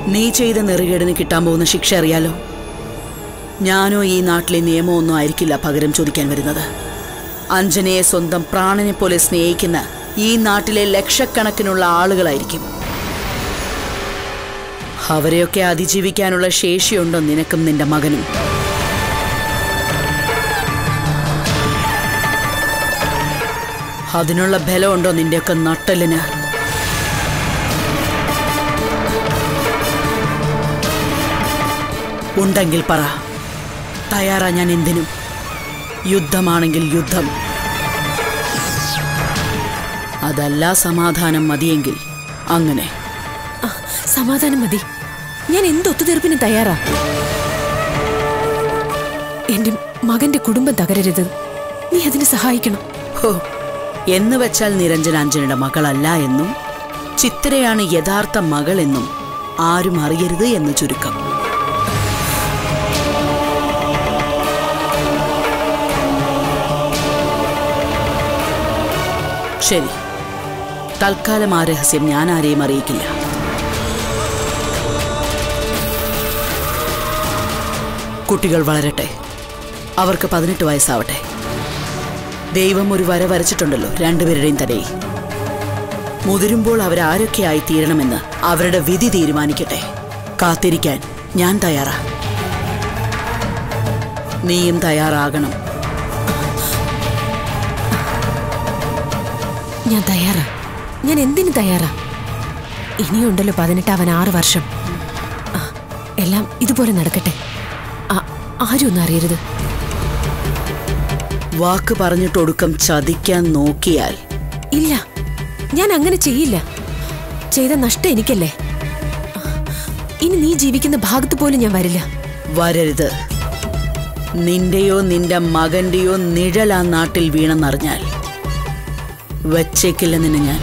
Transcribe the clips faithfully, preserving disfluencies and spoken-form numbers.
നീ ചെയ്ത നെറുകേടിന് കിട്ടാൻ പോകുന്ന ശിക്ഷ അറിയാലോ. ഞാനോ ഈ നാട്ടിലെ നിയമമൊന്നും ആയിരിക്കില്ല പകരം ചോദിക്കാൻ വരുന്നത്. അഞ്ജനയെ സ്വന്തം പ്രാണനെ പോലെ സ്നേഹിക്കുന്ന ഈ നാട്ടിലെ ലക്ഷക്കണക്കിനുള്ള ആളുകളായിരിക്കും. അവരെയൊക്കെ അതിജീവിക്കാനുള്ള ശേഷിയുണ്ടോ നിനക്കും നിന്റെ മകനും? അതിനുള്ള ബലമുണ്ടോ നിന്റെയൊക്കെ നട്ടലിന്? ഉണ്ടെങ്കിൽ പറ, തയ്യാറാ ഞാൻ എന്തിനും. യുദ്ധമാണെങ്കിൽ യുദ്ധം, അതല്ല സമാധാനം മതിയെങ്കിൽ അങ്ങനെ. സമാധാനം മതി, ഞാൻ എന്തൊത്തുതീർപ്പിനും തയ്യാറാ. എന്റെ മകന്റെ കുടുംബം തകരരുത്, നീ അതിനെ സഹായിക്കണം. ഹോ, എന്ന് വെച്ചാൽ നിരഞ്ജന അഞ്ജനയുടെ മകളല്ല എന്നും ചിത്രയാണ് യഥാർത്ഥ മകൾ എന്നും ആരും അറിയരുത് എന്ന് ചുരുക്കം. ശരി, തൽക്കാലം ആ രഹസ്യം ഞാൻ ആരെയും അറിയിക്കില്ല. കുട്ടികൾ വളരട്ടെ, അവർക്ക് പതിനെട്ട് വയസ്സാവട്ടെ. ദൈവം ഒരു വര വരച്ചിട്ടുണ്ടല്ലോ രണ്ടുപേരുടെയും തലയിൽ. മുതിരുമ്പോൾ അവരാരൊക്കെയായി തീരണമെന്ന് അവരുടെ വിധി തീരുമാനിക്കട്ടെ. കാത്തിരിക്കാൻ ഞാൻ തയ്യാറാ, നീയും തയ്യാറാകണം. ഞാൻ തയ്യാറാ, ഞാൻ എന്തിനു തയ്യാറാ. ഇനിയുണ്ടല്ലോ പതിനെട്ടാവൻ ആറ് വർഷം. എല്ലാം ഇതുപോലെ നടക്കട്ടെ, ആരും ഒന്നും അറിയരുത്. വാക്ക് പറഞ്ഞിട്ടൊടുക്കം ചതിക്കാൻ നോക്കിയാൽ? ഇല്ല, ഞാൻ അങ്ങനെ ചെയ്യില്ല. ചെയ്ത നഷ്ടം എനിക്കല്ലേ. ഇനി നീ ജീവിക്കുന്ന ഭാഗത്ത് പോലും ഞാൻ വരില്ല. വരരുത്. നിന്റെയോ നിന്റെ മകന്റെയോ നിഴൽ ആ നാട്ടിൽ വീണെന്നറിഞ്ഞാൽ വച്ചേക്കില്ല നിന്നെ ഞാൻ.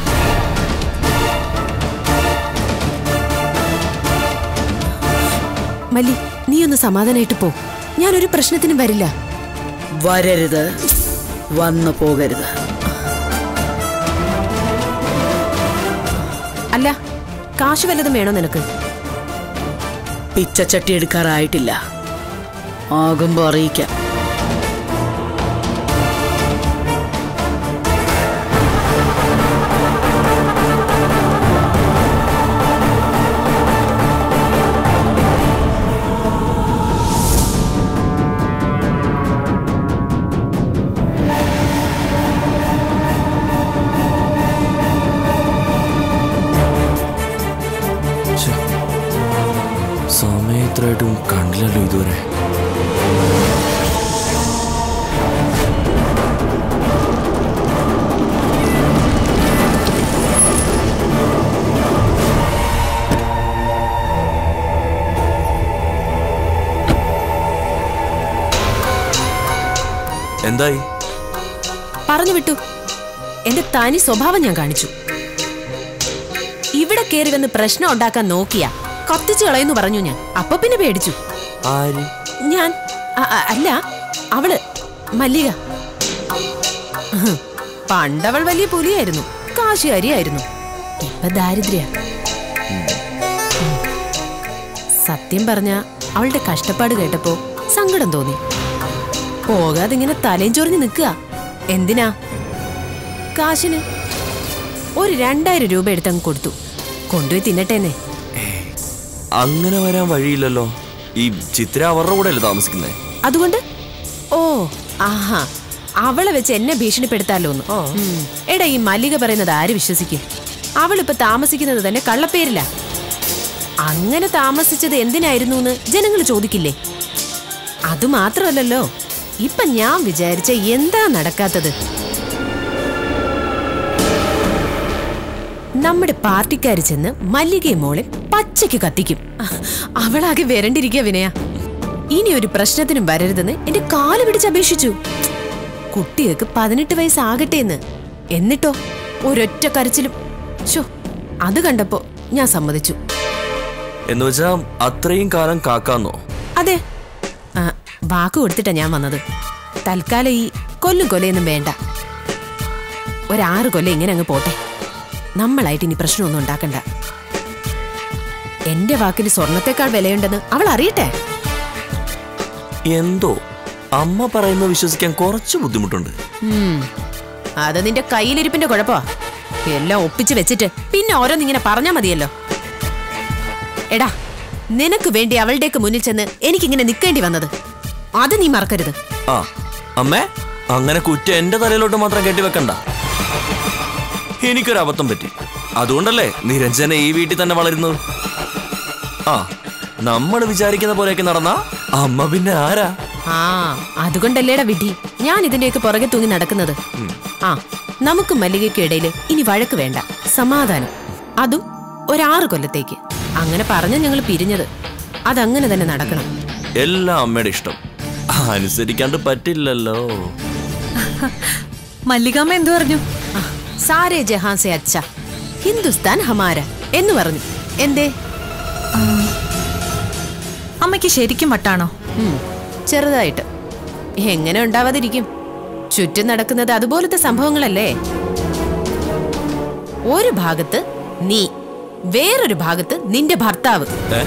മല്ലി, നീ ഒന്ന് സമാധാനായിട്ട് പോ. ഞാനൊരു പ്രശ്നത്തിനും വരില്ല. വരരുത്, വന്നു പോകരുത്. അല്ല, കാശ് വല്ലതും വേണോ നിനക്ക്? പിച്ചച്ചട്ടി എടുക്കാറായിട്ടില്ല, ആകുമ്പോ അറിയിക്കാം. സമയത്തായിട്ടും കണ്ടില്ലല്ലോ ഇതുവരെ. എന്തായി? പറഞ്ഞു വിട്ടു. എന്റെ തനി സ്വഭാവം ഞാൻ കാണിച്ചു. ഇവിടെ കയറി വന്ന് പ്രശ്നം ഉണ്ടാക്കാൻ നോക്കിയാ കത്തിച്ചു കളയെന്ന് പറഞ്ഞു ഞാൻ. അപ്പൊ പിന്നെ പേടിച്ചു. ഞാൻ അല്ല, അവള് മല്ലിക. പണ്ടവൾ വലിയ പുലിയായിരുന്നു, കാശുകാരിയായിരുന്നു. ഇപ്പൊ ദാരിദ്ര്യ. സത്യം പറഞ്ഞ അവളുടെ കഷ്ടപ്പാട് കേട്ടപ്പോ സങ്കടം തോന്നി. പോകാതെ ഇങ്ങനെ തലയും ചൊറിഞ്ഞ് നിൽക്കുക. എന്തിനാ? കാശിന്. ഒരു രണ്ടായിരം രൂപ എടുത്തങ്ങ് കൊടുത്തു. കൊണ്ടുപോയി തിന്നട്ടേന്നെ. അങ്ങനെ വരാൻ വഴിയില്ലല്ലോ. ഈ ചിത്ര അവരുടെ കൂടെ അല്ലേ താമസിക്കുന്നേ? അതുകൊണ്ട് ഓ ആഹാ, അവളെ വെച്ച് എന്നെ ഭീഷണിപ്പെടുത്താലോന്ന്. എടാ, ഈ മല്ലിക പറയുന്നത് ആര് വിശ്വസിക്കും? അവളിപ്പോ താമസിക്കുന്നത് തന്നെ കള്ളപ്പേരില്ല. അങ്ങനെ താമസിച്ചത് എന്തിനായിരുന്നു എന്ന് ജനങ്ങൾ ചോദിക്കില്ലേ? അതുമാത്രമല്ലല്ലോ, ഇപ്പൊ ഞാൻ വിചാരിച്ച എന്താ നടക്കാത്തത്? നമ്മുടെ പാർട്ടിക്കാര് ചെന്ന് മല്ലികയെ മോളെ പച്ചയ്ക്ക് കത്തിക്കും. അവളാകെ വരണ്ടിരിക്കുക വിനയ. ഇനി ഒരു പ്രശ്നത്തിനും വരരുതെന്ന് എന്റെ കാല് പിടിച്ച് അപേക്ഷിച്ചു. കുട്ടികൾക്ക് പതിനെട്ട് വയസ്സാകട്ടെ എന്ന്. എന്നിട്ടോ ഒരൊറ്റ കരച്ചിലും. ശോ, അത് കണ്ടപ്പോ ഞാൻ സമ്മതിച്ചു. എന്ന് വെച്ചാ അത്രയും കാലം കാക്കാന്നോ? അതെ, വാക്ക് കൊടുത്തിട്ടാ ഞാൻ വന്നത്. തൽക്കാലം ഈ കൊല്ലും കൊലയൊന്നും വേണ്ട. ഒരാറ് കൊല്ലം ഇങ്ങനെ അങ്ങ് പോട്ടെ. നമ്മളായിട്ട് ഇനി പ്രശ്നമൊന്നും ഉണ്ടാക്കണ്ട. എന്റെ വാക്കിന് സ്വർണത്തെക്കാൾ വിലയുണ്ടെന്ന് അവൾ അറിയട്ടെ. എന്തോ അമ്മ പറയുന്നത് വിശ്വസിക്കാൻ കുറച്ച് ബുദ്ധിമുട്ടുണ്ട്. അത് നിന്റെ കയ്യിലിരിപ്പിന്റെ കുഴപ്പമാ. എല്ലാം ഒപ്പിച്ച് വെച്ചിട്ട് പിന്നെ ഓരോന്നിങ്ങനെ പറഞ്ഞാ മതിയല്ലോ. എടാ, നിനക്ക് വേണ്ടി അവളുടെയൊക്കെ മുന്നിൽ ചെന്ന് എനിക്കിങ്ങനെ നിൽക്കേണ്ടി വന്നത് അത് നീ മറക്കരുത്. ആ അമ്മേ, അങ്ങനെ കുറ്റം എന്റെ തലയിലോട്ട് മാത്രം കെട്ടിവെക്കണ്ട. എനിക്കൊരു അബദ്ധം പറ്റി, അതുകൊണ്ടല്ലേ നിരഞ്ജന ഈ വീട്ടിൽ തന്നെ വളരുന്നത്. ആ നമ്മൾ വിചാരിക്കുന്ന പോലെയൊക്കെ നടന്ന അമ്മ പിന്നെ ആരാ? ആ അതുകൊണ്ടല്ലേടാ വിധി ഞാൻ ഇതിന്റെയൊക്കെ പുറകെ തൂങ്ങി നടക്കുന്നത്. ആ നമുക്ക് മല്ലികയ്ക്കും ഇടയില് ഇനി വഴക്ക് വേണ്ട, സമാധാനം. അതും ഒരാറ് കൊല്ലത്തേക്ക്. അങ്ങനെ പറഞ്ഞ ഞങ്ങൾ പിരിഞ്ഞത്. അതങ്ങനെ തന്നെ നടക്കണം. എല്ലാം അമ്മയുടെ ഇഷ്ടം, അനുസരിക്കാണ്ട് പറ്റില്ലല്ലോ. മല്ലികാമ്മ എന്തു പറഞ്ഞു? സാരേ ജഹാൻസെ അച്ഛ, ഹിന്ദുസ്ഥാൻ ഹമാര എന്ന് പറഞ്ഞു. എന്തേ? അമ്മയ്ക്ക് ശരിക്കും വട്ടാണോ? ചെറുതായിട്ട്. എങ്ങനെ ഉണ്ടാവാതിരിക്കും? ചുറ്റും നടക്കുന്നത് അതുപോലത്തെ സംഭവങ്ങളല്ലേ. ഒരു ഭാഗത്ത് നീ, വേറൊരു ഭാഗത്ത് നിന്റെ ഭർത്താവ്.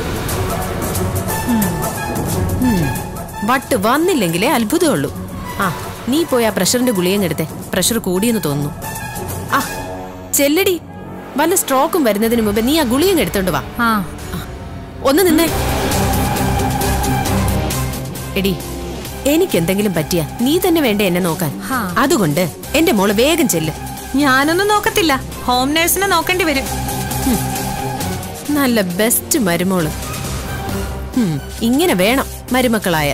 വട്ട് വന്നില്ലെങ്കിലേ അത്ഭുതമുള്ളൂ. ആ നീ പോയി ആ പ്രഷറിന്റെ ഗുളിയും എടുത്തേ. പ്രഷർ കൂടിയെന്ന് തോന്നുന്നു. ആ ചെല്ലടി, വല്ല സ്ട്രോക്കും വരുന്നതിന് മുമ്പ് നീ ആ ഗുളിയും എടുത്തോണ്ട് വാ. ഒന്ന് നിന്നേ. എടി, എനിക്ക് എന്തെങ്കിലും പറ്റിയ നീ തന്നെ വേണ്ടേ എന്നെ നോക്കാൻ. അതുകൊണ്ട് എന്റെ മോള് വേഗം ചെല്ല്. ഞാനൊന്നും നോക്കത്തില്ല, ഹോം നേഴ്സിനെ നോക്കേണ്ടി വരും. നല്ല ബെസ്റ്റ് മരുമോള്. ഇങ്ങനെ വേണം മരുമക്കളായാൽ.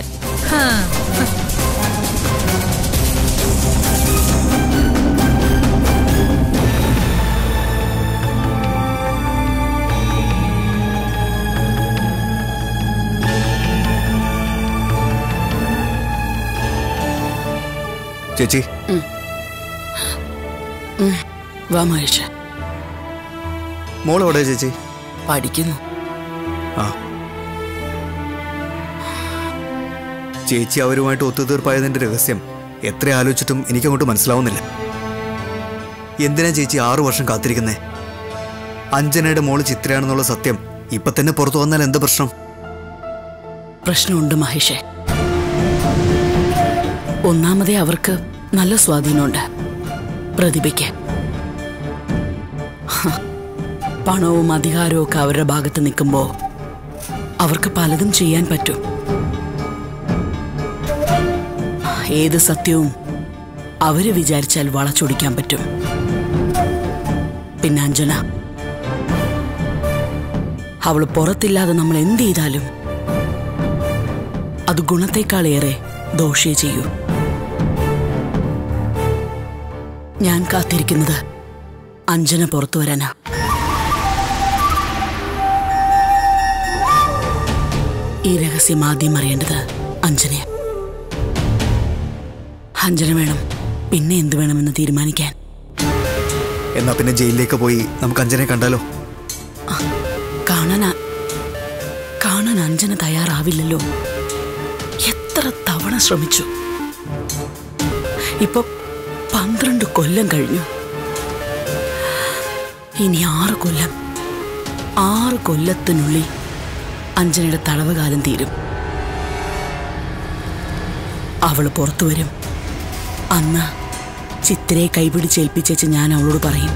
ചേച്ചി വാ മഹേഷ്. മോൾ എവിടെ ചേച്ചി? പഠിക്കുന്നു. ആ ചേച്ചി അവരുമായിട്ട് ഒത്തുതീർപ്പായതിന്റെ രഹസ്യം എത്ര ആലോചിച്ചിട്ടും എനിക്കങ്ങോട്ട് മനസ്സിലാവുന്നില്ല. എന്തിനാ ചേച്ചി ആറു വർഷം കാത്തിരിക്കുന്നേ? അഞ്ജനയുടെ മോള് ചിത്രയാണെന്നുള്ള സത്യം ഇപ്പൊ തന്നെ പുറത്തു വന്നാൽ എന്ത് പ്രശ്നം? പ്രശ്നമുണ്ട് മഹേഷേ. ഒന്നാമതേ അവർക്ക് നല്ല സ്വാധീനമുണ്ട് പ്രതിഭയ്ക്ക്. പണവും അധികാരവും ഒക്കെ അവരുടെ ഭാഗത്ത് നിൽക്കുമ്പോ അവർക്ക് പലതും ചെയ്യാൻ പറ്റും. ഏത് സത്യവും അവര് വിചാരിച്ചാൽ വളച്ചൊടിക്കാൻ പറ്റും. പിന്നെ അഞ്ജന, അവള് പുറത്തില്ലാതെ നമ്മൾ എന്ത് ചെയ്താലും അത് ഗുണത്തെക്കാളേറെ ദോഷേ ചെയ്യൂ. ഞാൻ കാത്തിരിക്കുന്നത് അഞ്ജന പുറത്തു വരാനാ. ഈ രഹസ്യം ആദ്യം അറിയേണ്ടത് അഞ്ജനയാ. അഞ്ജന വേണം പിന്നെ എന്ത് വേണമെന്ന് തീരുമാനിക്കാൻ. എന്നാ പിന്നെ ജയിലിലേക്ക് പോയി നമുക്ക് അഞ്ജനയെ കണ്ടാലോ? കാണാൻ കാണാൻ അഞ്ജന തയ്യാറാവില്ലല്ലോ. എത്ര തവണ ശ്രമിച്ചു. ഇപ്പൊ പന്ത്രണ്ട് കൊല്ലം കഴിഞ്ഞു. ഇനി ആറ് കൊല്ലം ആറ് കൊല്ലത്തിനുള്ളിൽ അഞ്ജനയുടെ തടവുകാലം തീരും. അവള് പുറത്തു വരും. അന്ന് ചിത്രയെ കൈപിടിച്ചേൽപ്പിച്ചേച്ച് ഞാൻ അവളോട് പറയും,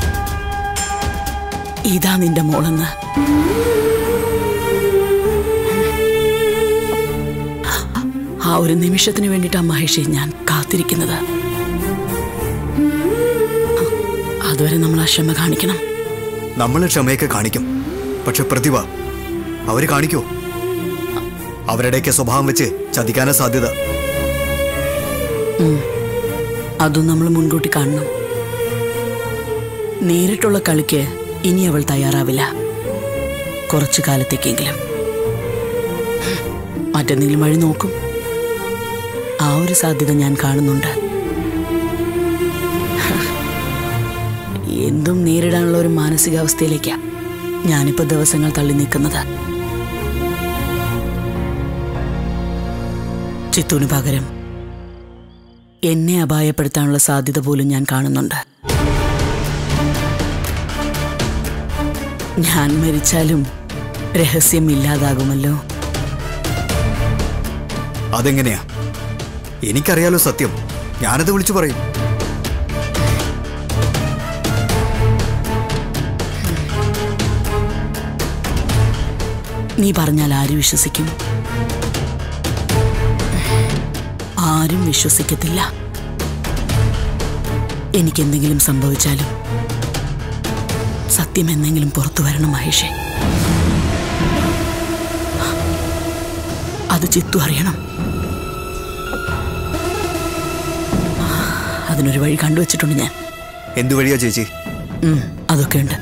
ഇതാ നിന്റെ മോളെന്ന്. ആ ഒരു നിമിഷത്തിന് വേണ്ടിയിട്ടാ മഹേഷേ ഞാൻ കാത്തിരിക്കുന്നത്. അതുവരെ നമ്മൾ ആ ക്ഷമ കാണിക്കണം. നമ്മൾ ക്ഷമയൊക്കെ കാണിക്കും, പക്ഷെ പ്രതിഭ അവര് കാണിക്കോ? അവരുടെയൊക്കെ സ്വഭാവം വെച്ച് ചതിക്കാനാ സാധ്യത. അതും നമ്മൾ മുൻകൂട്ടി കാണണം. നേരിട്ടുള്ള കളിക്ക് ഇനി അവൾ തയ്യാറാവില്ല, കുറച്ചു കാലത്തേക്കെങ്കിലും. മറ്റെന്തെങ്കിലും വഴി നോക്കും. ആ ഒരു സാധ്യത ഞാൻ കാണുന്നുണ്ട്. എന്തും നേരിടാനുള്ള ഒരു മാനസികാവസ്ഥയിലേക്കാ ഞാനിപ്പോ ദിവസങ്ങൾ തള്ളി നിൽക്കുന്നത്. ചിത്തുവിന് പകരം എന്നെ അപായപ്പെടുത്താനുള്ള സാധ്യത പോലും ഞാൻ കാണുന്നുണ്ട്. ഞാൻ മരിച്ചാലും രഹസ്യം ഇല്ലാതാകുമല്ലോ. അതെങ്ങനെയാ? എനിക്കറിയാലോ സത്യം. ഞാനത് വിളിച്ചു പറയും. നീ പറഞ്ഞാൽ ആര് വിശ്വസിക്കും? ആരും വിശ്വസിക്കത്തില്ല. എനിക്കെന്തെങ്കിലും സംഭവിച്ചാലും സത്യം എന്തെങ്കിലും പുറത്തു വരണം മഹേഷേ. അത് ചിത്തു അറിയണം. അതിനൊരു വഴി കണ്ടുവച്ചിട്ടുണ്ട് ഞാൻ. എന്തു വഴിയാ ചേച്ചി? അതൊക്കെ ഉണ്ട്.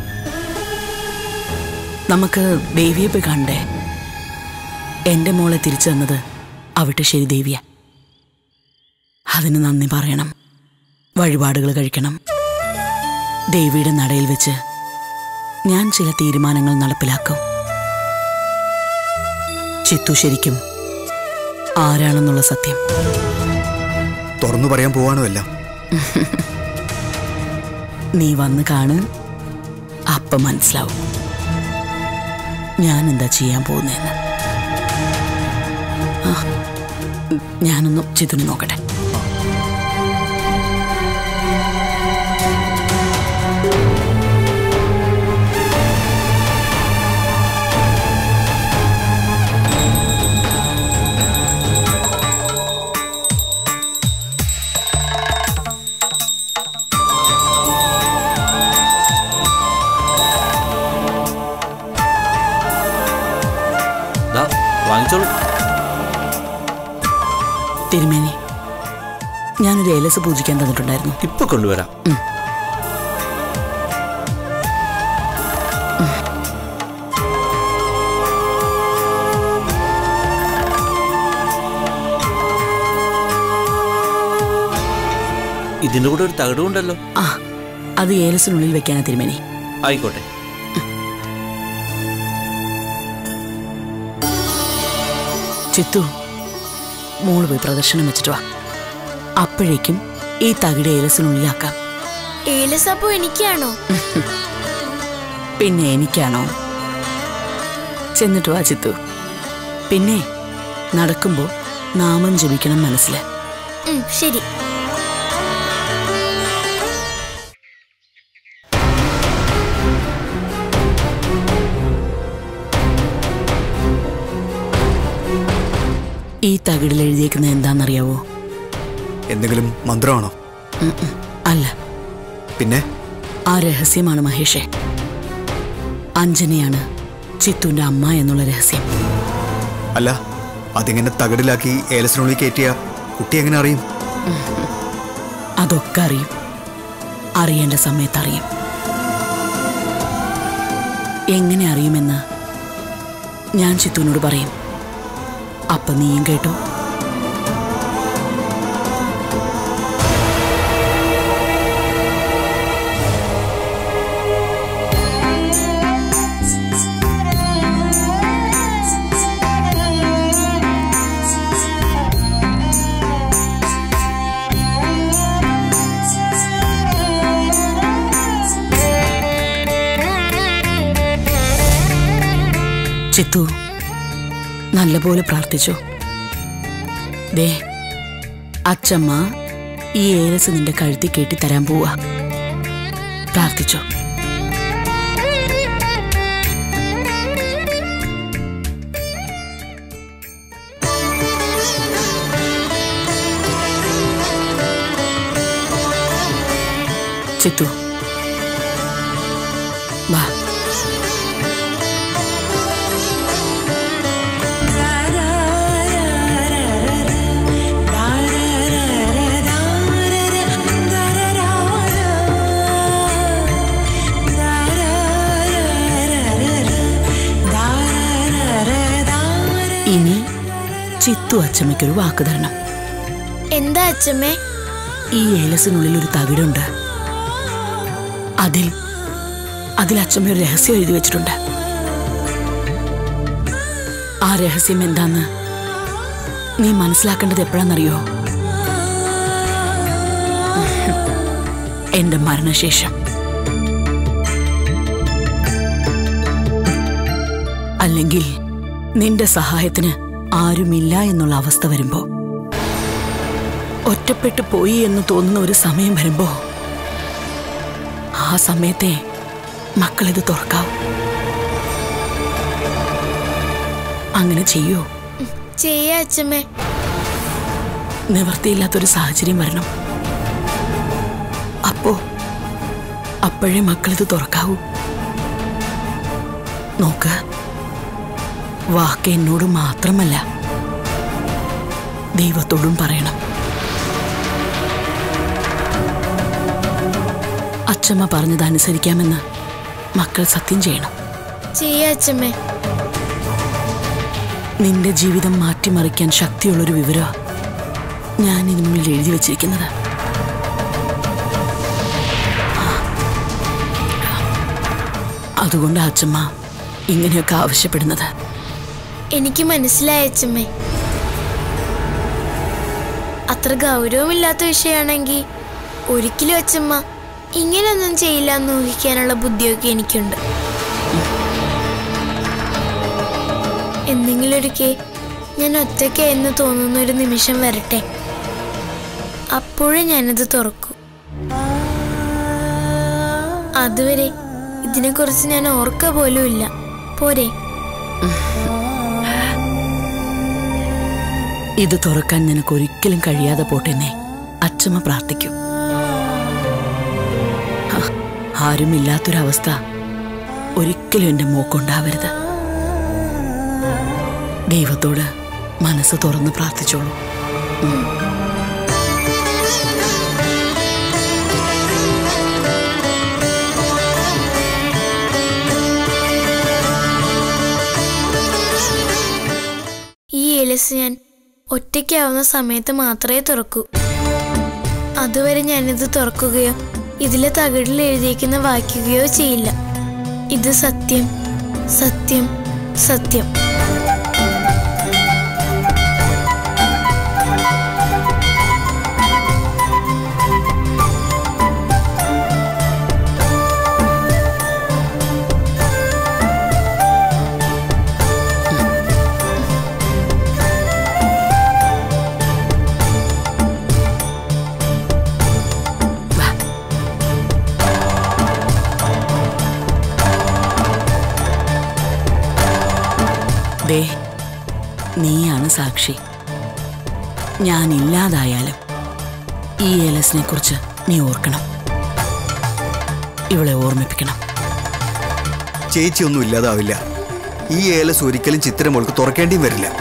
നമുക്ക് ദേവിയെ പോയി കണ്ടേ. എന്റെ മോളെ തിരിച്ചു തന്നത് അവിടെ ശരി ദേവിയ. അതിന് നന്ദി പറയണം. വഴിപാടുകൾ കഴിക്കണം. ദേവിയുടെ നടയിൽ വെച്ച് ഞാൻ ചില തീരുമാനങ്ങൾ നടപ്പിലാക്കും. ചിത്തു ശരിക്കും ആരാണെന്നുള്ള സത്യം തുറന്നു പറയാൻ പോവാണോ എല്ലാം? നീ വന്ന് കാണ്. അപ്പം മനസ്സിലാവും ഞാൻ എന്താ ചെയ്യാൻ പോകുന്നതെന്ന്. ഞാനൊന്ന് ചിത്തുനെ നോക്കട്ടെ. തിരുമേനി, ഞാനൊരു ഏലസ് പൂജിക്കാൻ തന്നിട്ടുണ്ടായിരുന്നു. ഇപ്പൊ കൊണ്ടുവരാം. ഇതിന്റെ കൂടെ ഒരു തകടുണ്ടല്ലോ. ആ, അത് ഏലസിനുള്ളിൽ വെക്കാനാ തിരുമേനി. ആയിക്കോട്ടെ. ചിത്തു, മോള് പോയി പ്രദർശനം വെച്ചിട്ട് വാ. അപ്പോഴേക്കും ഈ തകിട് ഏലസിനുള്ളിലാക്കാം. ഏലസപ്പോ എനിക്കാണോ? പിന്നെ എനിക്കാണോ? ചെന്നിട്ട് വാ ചിത്തു. പിന്നെ നടക്കുമ്പോ നാമം ജപിക്കണം മനസ്സില്. ശരി. ഈ തകിടിൽ എഴുതിയേക്കുന്നത് എന്താണെന്നറിയാവോ? എന്തെങ്കിലും മന്ത്രമാണോ? അല്ല. പിന്നെ? ആ രഹസ്യമാണ് മഹേഷേ. അഞ്ജനയാണ് ചിത്തുവിന്റെ അമ്മ എന്നുള്ള രഹസ്യം. അല്ല, അതിങ്ങനെ തകിടിലാക്കി ഏലസിനുള്ളിൽ കയറ്റിയ കുട്ടി എങ്ങനെ അറിയും? അതൊക്കെ അറിയും. അറിയേണ്ട സമയത്ത് അറിയും. എങ്ങനെ അറിയുമെന്ന് ഞാൻ ചിത്തുവിനോട് പറയും. അപ്പൊ നീയും കേട്ടോ. ചിത്തു, നല്ലപോലെ പ്രാർത്ഥിച്ചോ. ദേ, അച്ചമ്മ ഈ ഏലസ് നിന്റെ കഴുത്തി കെട്ടി തരാൻ പോവാ. പ്രാർത്ഥിച്ചോ. ചിത്തു, വാ. ഇനി ചിത്തു അച്ചമ്മയ്ക്കൊരു വാക്ക് തരണം. എന്താ അച്ചമ്മേ? ഈ ഏലസിനുള്ളിൽ ഒരു തകിടുണ്ട്. അതിൽ അതിൽ അച്ചമ്മ ഒരു രഹസ്യം എഴുതി വെച്ചിട്ടുണ്ട്. ആ രഹസ്യം എന്താന്ന് നീ മനസ്സിലാക്കേണ്ടത് എപ്പോഴാണെന്നറിയോ? എന്റെ മരണശേഷം. അല്ലെങ്കിൽ അല്ലെങ്കിൽ നിന്റെ സഹായത്തിന് ആരുമില്ല എന്നുള്ള അവസ്ഥ വരുമ്പോ, ഒറ്റപ്പെട്ടു പോയി എന്ന് തോന്നുന്ന ഒരു സമയം വരുമ്പോ, ആ സമയത്തെ മക്കളിത് തുറക്കാവും. അങ്ങനെ ചെയ്യൂ. ചെയ്യാ അച്ഛമ്മേ. നിവൃത്തിയില്ലാത്തൊരു സാഹചര്യം വരണം. അപ്പോ അപ്പോഴേ മക്കളിത് തുറക്കാവൂ. നോക്ക്, വാക്ക് എന്നോട് മാത്രമല്ല ദൈവത്തോടും പറയണം. അച്ഛമ്മ പറഞ്ഞത് അനുസരിക്കാമെന്ന് മക്കൾ സത്യം ചെയ്യണം. ചെയ്യാ അച്ഛമ്മേ. നിന്റെ ജീവിതം മാറ്റിമറിക്കാൻ ശക്തിയുള്ളൊരു വിവരമാണ് ഞാൻ ഇതിനുള്ളിൽ എഴുതി വച്ചിരിക്കുന്നത്. അതുകൊണ്ട് അച്ഛമ്മ ഇങ്ങനെയൊക്കെ ആവശ്യപ്പെടുന്നത്. എനിക്ക് മനസ്സിലായ അച്ഛമ്മേ. അത്ര ഗൗരവമില്ലാത്ത വിഷയമാണെങ്കിൽ ഒരിക്കലും അച്ഛമ്മ ഇങ്ങനെയൊന്നും ചെയ്യില്ല എന്ന് ഊഹിക്കാനുള്ള ബുദ്ധിയൊക്കെ എനിക്കുണ്ട്. എന്തെങ്കിലും ഒരിക്കൽ ഞാൻ ഒറ്റയ്ക്ക് എന്ന് തോന്നുന്ന ഒരു നിമിഷം വരട്ടെ, അപ്പോഴേ ഞാനത് തുറക്കൂ. അതുവരെ ഇതിനെക്കുറിച്ച് ഞാൻ ഓർക്ക പോലും ഇല്ല. പോരെ? ഇത് തുറക്കാൻ നിനക്ക് ഒരിക്കലും കഴിയാതെ പോട്ടെന്നേ അച്ഛമ്മ പ്രാർത്ഥിക്കും. ആരുമില്ലാത്തൊരവസ്ഥ ഒരിക്കലും എൻ്റെ മോക്കുണ്ടാവരുത്. ദൈവത്തോട് മനസ്സ് തുറന്ന് പ്രാർത്ഥിച്ചോളൂ. ഈ ഏലസ് ഞാൻ ഒറ്റയ്ക്കാവുന്ന സമയത്ത് മാത്രമേ തുറക്കൂ. അതുവരെ ഞാനിത് തുറക്കുകയോ ഇതിലെ തകിടിൽ എഴുതിയിരിക്കുന്ന വായിക്കുകയോ ചെയ്യില്ല. ഇത് സത്യം, സത്യം, സത്യം. ദേ, നീയാണ് സാക്ഷി. ഞാൻ ഇല്ലാതായാലും ഈ ഏലസിനെ കുറിച്ച് നീ ഓർക്കണം. ഇവളെ ഓർമ്മിപ്പിക്കണം. ചേച്ചി ഒന്നും ഇല്ലാതാവില്ല. ഈ ഏലസ് ഒരിക്കലും ചിത്രമോൾക്ക് തുറക്കേണ്ടിയും വരില്ല.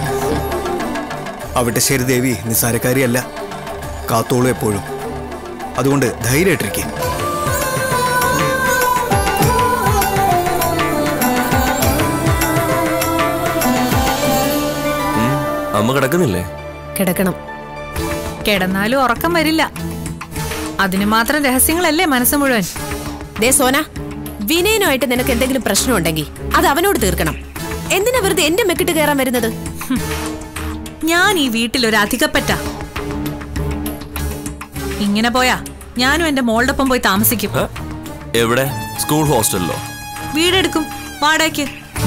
അവിടെ ശരി ദേവി നിസ്സാരക്കാരിയല്ല. കാത്തോളൂ എപ്പോഴും. അതുകൊണ്ട് ധൈര്യമായിട്ടിരിക്കും. അമ്മ കിടക്കുന്നില്ലേ? കിടക്കണം. കിടന്നാലും ഉറക്കം വരില്ല. അതിന് മാത്രം രഹസ്യങ്ങളല്ലേ മനസ്സ് മുഴുവൻ. ദേ സോന, വിനയനുമായിട്ട് നിനക്ക് എന്തെങ്കിലും പ്രശ്നം ഉണ്ടെങ്കിൽ അത് അവനോട് തീർക്കണം. എന്തിനാ വെറുതെ എന്റെ മെക്കിട്ട് കയറാൻ വരുന്നത്? ഞാൻ ഈ വീട്ടിലൊരു അധികപ്പറ്റ. ഇങ്ങനെ പോയാ ഞാനും എന്റെ മോളുടെ ഒപ്പം പോയി താമസിക്കും. എവിടെ? സ്കൂൾ ഹോസ്റ്റലിലോ? വീടെടുക്കും വാടകയ്ക്ക്.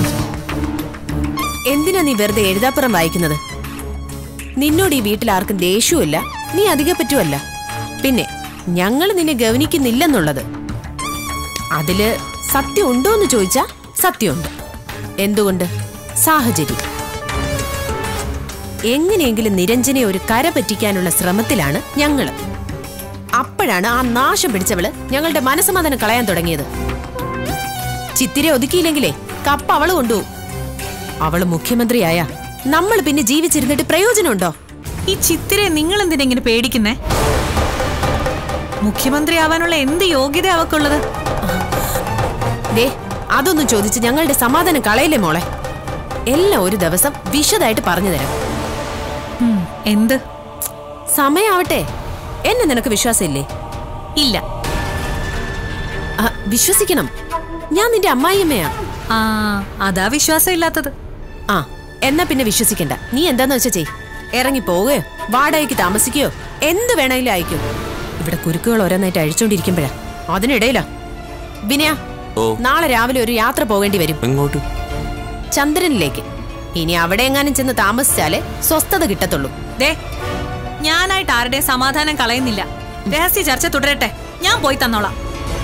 എന്തിനാ നീ വെറുതെ എഴുതാപ്പുറം വായിക്കുന്നത്? നിന്നോട് ഈ വീട്ടിൽ ആർക്കും ദേഷ്യവുമില്ല, നീ അധികം പറ്റുമല്ല. പിന്നെ ഞങ്ങൾ നിന്നെ ഗവനിക്കുന്നില്ലെന്നുള്ളത് അതില് സത്യം ഉണ്ടോ എന്ന് ചോദിച്ചാ സത്യമുണ്ട്. എന്തുകൊണ്ട്? സാഹചര്യം. എങ്ങനെയെങ്കിലും നിരഞ്ജനെ ഒരു കര പറ്റിക്കാനുള്ള ശ്രമത്തിലാണ് ഞങ്ങള്. അപ്പോഴാണ് ആ നാശം പിടിച്ചവള് ഞങ്ങളുടെ മനസ്സമാധാനം കളയാൻ തുടങ്ങിയത്. ചിത്തിരെ ഒതുക്കിയില്ലെങ്കിലേ കപ്പ അവള് കൊണ്ടുപോകും. അവള് മുഖ്യമന്ത്രിയായ നമ്മൾ പിന്നെ ജീവിച്ചിരുന്നിട്ട് പ്രയോജനമുണ്ടോ? ഈ ചിത്തിരെ നിങ്ങൾ എന്തിനെങ്ങനെ പേടിക്കുന്നേ? മുഖ്യമന്ത്രി ആവാനുള്ള എന്ത് യോഗ്യത അവക്കുള്ളത്? ദേ, അതൊന്നും ചോദിച്ച് ഞങ്ങളുടെ സമാധാനം കളയില്ലേ മോളെ. എല്ലാം ഒരു ദിവസം വിശദമായിട്ട് പറഞ്ഞു തരാം. എന്ത്? സമയാവട്ടെ. എന്നെ നിനക്ക് വിശ്വാസമില്ലേ? ഇല്ല. വിശ്വസിക്കണം. ഞാൻ നിന്റെ അമ്മായിയമ്മയാ. ആ, അതാ വിശ്വാസം ഇല്ലാത്തത്. ആ, എന്നാ പിന്നെ വിശ്വസിക്കണ്ട. നീ എന്താന്ന് വെച്ചാ ചെയ്. ഇറങ്ങി പോവുകയോ വാടകയ്ക്ക് താമസിക്കുകയോ എന്ത് വേണമെങ്കിലും അയക്കും. ഇവിടെ കുരുക്കുകൾ ഓരോന്നായിട്ട് അഴിച്ചോണ്ടിരിക്കുമ്പോഴാ അതിനിടയിലാ. വിനയ, നാളെ രാവിലെ ഒരു യാത്ര പോകേണ്ടി വരും. എങ്ങോട്ട്? ചന്ദ്രനിലേക്ക്. ഇനി അവിടെ എങ്ങാനും ചെന്ന് താമസിച്ചാലേ സ്വസ്ഥത കിട്ടത്തുള്ളൂ. ദേ, ഞാനായിട്ട് ആരുടെയും സമാധാനം കളയുന്നില്ല. രഹസ്യ ചർച്ച തുടരട്ടെ, ഞാൻ പോയി തന്നോളാം.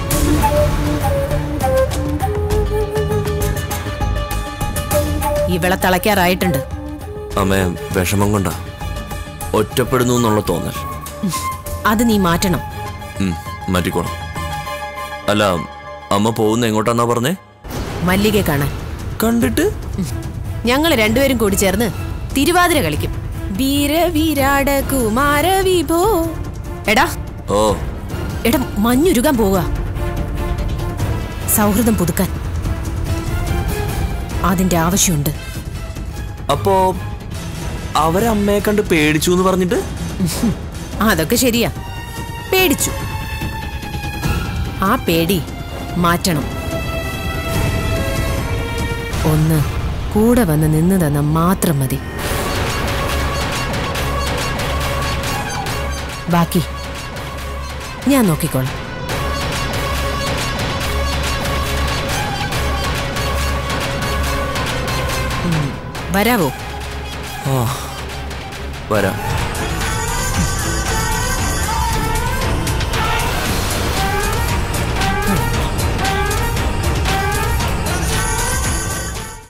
ഇവളെ തളയ്ക്കാറായിട്ടുണ്ട്. അമ്മേ, വിഷമം കൊണ്ടാ ഒറ്റപ്പെടുന്നു എന്നുള്ള തോന്നൽ. അത് നീ മാറ്റണം. ഉം, മാറ്റിക്കോളാം. അല്ല, അമ്മ പോകുന്ന എങ്ങോട്ടാന്നാ പറഞ്ഞേ? മല്ലികയെ കാണാൻ. കണ്ടിട്ട് ഞങ്ങൾ രണ്ടുപേരും കൂടി ചേർന്ന് തിരുവാതിര കളിക്കും. വീര വിരാട കുമാര വിഭോ. എടാ ഓ എടാ മഞ്ഞുരുകാൻ പോവുക. സൗഹൃദം പുതുക്കാൻ അതിന്റെ ആവശ്യമുണ്ട്. അപ്പോ അവരമ്മയെ കണ്ട് പേടിച്ചു എന്ന് പറഞ്ഞിട്ട്? അതൊക്കെ ശരിയാ, പേടിച്ചു. ആ പേടി മാറ്റണം. ഒന്ന് കൂടെ വന്ന് നിന്ന് തന്ന മാത്രം മതി. ബാക്കി ഞാൻ നോക്കിക്കോളാം. വരാവോ? ആ, വരാം.